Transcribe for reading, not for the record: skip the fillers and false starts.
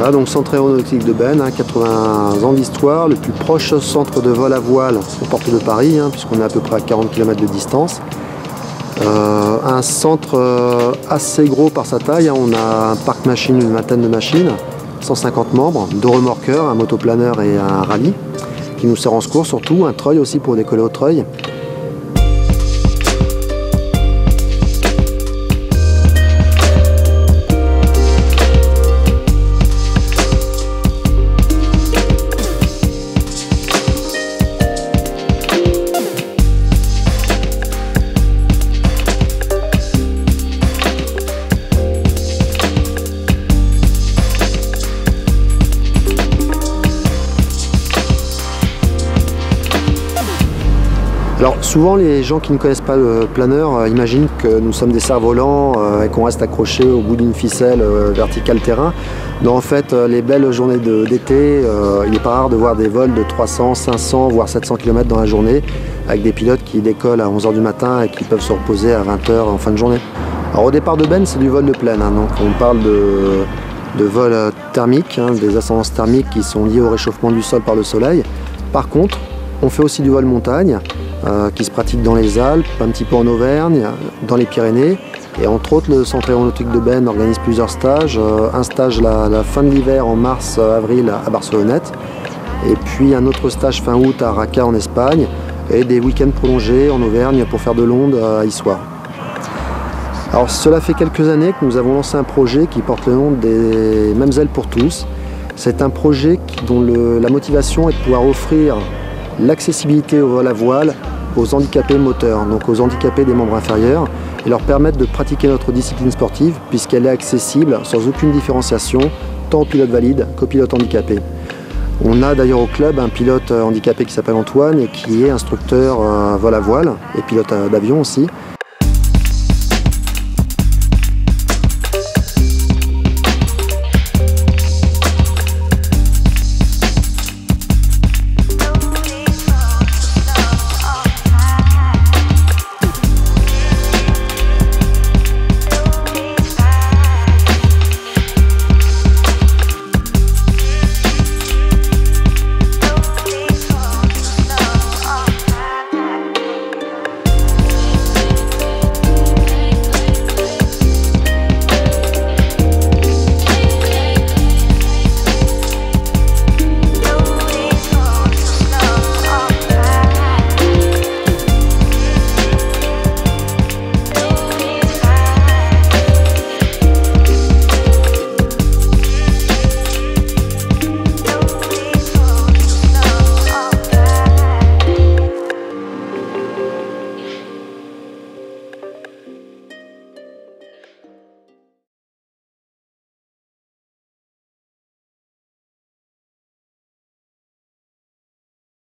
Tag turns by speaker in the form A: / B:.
A: Voilà, donc centre aéronautique de Benne, 80 ans d'histoire, le plus proche centre de vol à voile aux portes de Paris, puisqu'on est à peu près à 40 km de distance. Un centre assez gros par sa taille, on a un parc machine, une vingtaine de machines, 150 membres, 2 remorqueurs, un motoplaneur et un rallye qui nous sert en secours, surtout un treuil aussi pour décoller au treuil. Alors souvent les gens qui ne connaissent pas le planeur imaginent que nous sommes des cerfs-volants et qu'on reste accroché au bout d'une ficelle verticale terrain. Non, en fait, les belles journées d'été, il n'est pas rare de voir des vols de 300, 500 voire 700 km dans la journée avec des pilotes qui décollent à 11 h du matin et qui peuvent se reposer à 20 h en fin de journée. Alors au départ de Benne, c'est du vol de plaine, donc on parle de vol thermique, des ascendances thermiques qui sont liées au réchauffement du sol par le soleil. Par contre, on fait aussi du vol montagne qui se pratique dans les Alpes, un petit peu en Auvergne, dans les Pyrénées. Et entre autres, le centre aéronautique de Benne organise plusieurs stages. Un stage la fin de l'hiver en mars-avril à Barcelonnette. Et puis un autre stage fin août à Raca en Espagne. Et des week-ends prolongés en Auvergne pour faire de l'onde à Issoire. Alors cela fait quelques années que nous avons lancé un projet qui porte le nom des Mêmes ailes pour tous. C'est un projet dont la motivation est de pouvoir offrir l'accessibilité au vol à voile aux handicapés moteurs, donc aux handicapés des membres inférieurs, et leur permettre de pratiquer notre discipline sportive puisqu'elle est accessible sans aucune différenciation, tant aux pilotes valides qu'aux pilotes handicapés. On a d'ailleurs au club un pilote handicapé qui s'appelle Antoine et qui est instructeur vol à voile et pilote d'avion aussi.